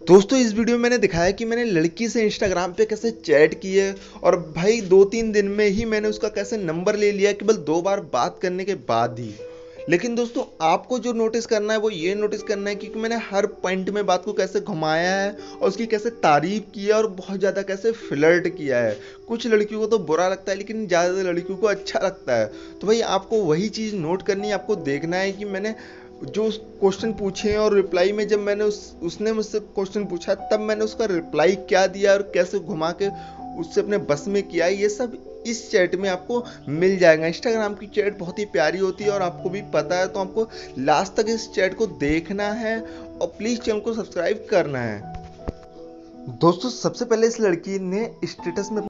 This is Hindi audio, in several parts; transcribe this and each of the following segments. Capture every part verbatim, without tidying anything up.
दोस्तों इस वीडियो में मैंने दिखाया कि मैंने लड़की से इंस्टाग्राम पे कैसे चैट की है और भाई दो तीन दिन में ही मैंने उसका कैसे नंबर ले लिया केवल दो बार बात करने के बाद ही। लेकिन दोस्तों आपको जो नोटिस करना है वो ये नोटिस करना है क्योंकि मैंने हर पॉइंट में बात को कैसे घुमाया है और उसकी कैसे तारीफ की है और बहुत ज़्यादा कैसे फ्लर्ट किया है। कुछ लड़कियों को तो बुरा लगता है लेकिन ज़्यादातर लड़कियों को अच्छा लगता है। तो भाई आपको वही चीज़ नोट करनी है, आपको देखना है कि मैंने जो क्वेश्चन पूछे हैं और रिप्लाई में जब मैंने उस उसने मुझसे क्वेश्चन पूछा तब मैंने उसका रिप्लाई क्या दिया और कैसे घुमा के उससे अपने बस में किया, ये सब इस चैट में आपको मिल जाएगा। इंस्टाग्राम की चैट बहुत ही प्यारी होती है और आपको भी पता है, तो आपको लास्ट तक इस चैट को देखना है और प्लीज़ चैनल को सब्सक्राइब करना है। दोस्तों सबसे पहले इस लड़की ने स्टेटस में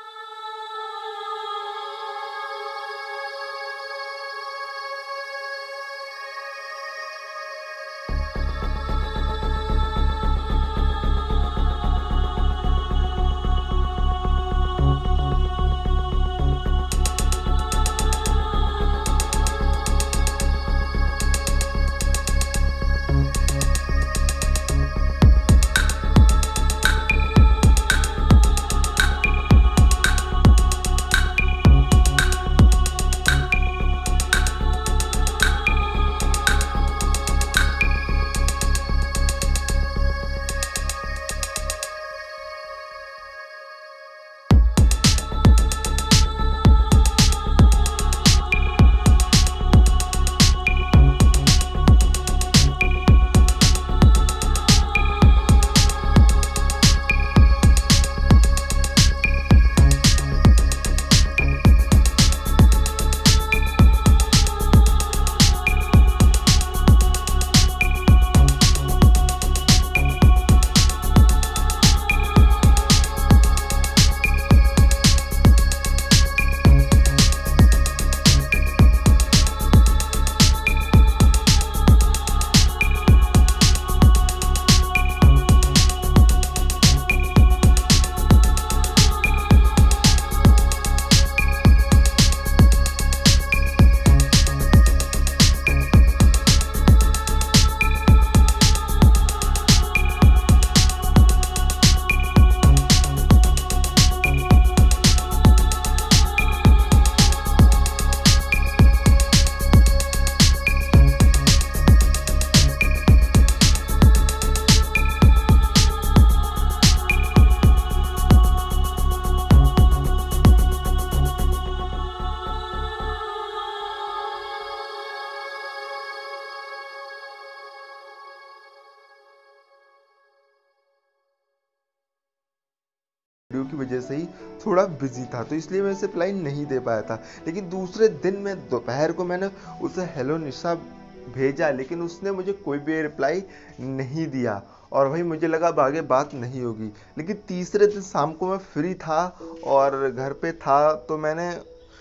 वीडियो की वजह से ही थोड़ा बिजी था तो इसलिए मैं उसे रिप्लाई नहीं दे पाया था। लेकिन दूसरे दिन में दोपहर को मैंने उसे हेलो निशा भेजा लेकिन उसने मुझे कोई भी रिप्लाई नहीं दिया और भाई मुझे लगा अब आगे बात नहीं होगी। लेकिन तीसरे दिन शाम को मैं फ्री था और घर पे था तो मैंने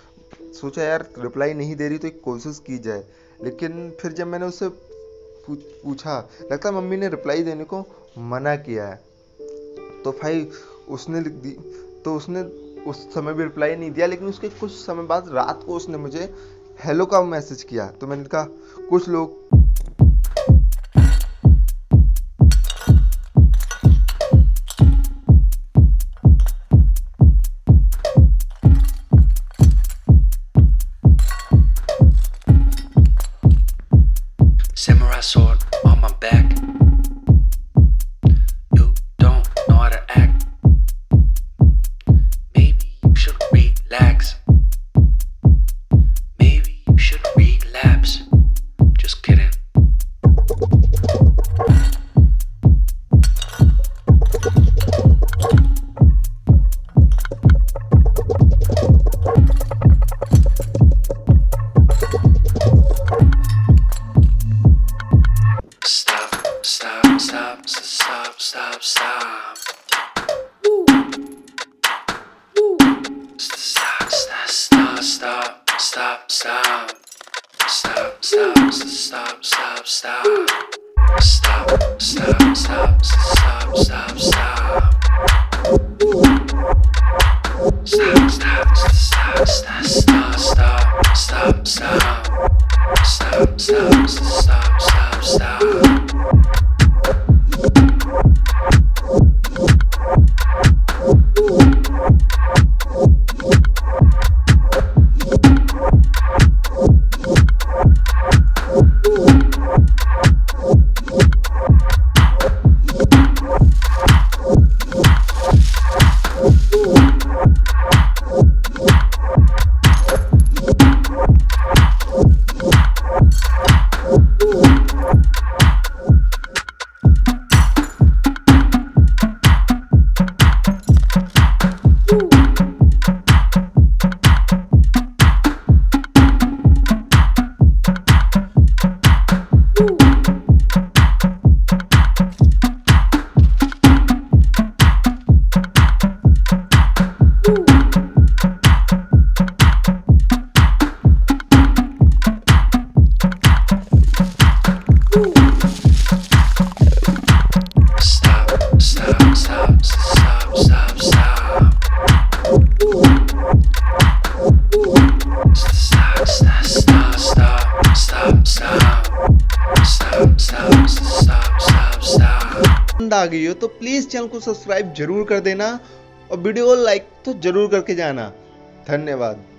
सोचा यार रिप्लाई नहीं दे रही तो एक कोशिश की जाए। लेकिन फिर जब मैंने उससे पूछा लगता मम्मी ने रिप्लाई देने को मना किया है तो भाई उसने लिख दी तो उसने उस समय भी रिप्लाई नहीं दिया। लेकिन उसके कुछ समय बाद रात को उसने मुझे हेलो का मैसेज किया तो मैंने कहा कुछ लोग Samurai sword on my back. You don't know how to act. Maybe you should relax. Maybe you should relapse. Just kidding. Stop, stop, stop, stop, stop. Woo. Woo. Stop, stop, stop, stop, stop, stop. Stop, stop, stop, stop, stop. Stop, stop, stop, stop, stop, stop. Woo. Stop, stop, stop, stop, stop, stop, stop, stop. Stop, stop, stop, stop, stop. पसंद आ गई हो तो प्लीज़ चैनल को सब्सक्राइब जरूर कर देना और वीडियो को लाइक तो जरूर करके जाना। धन्यवाद।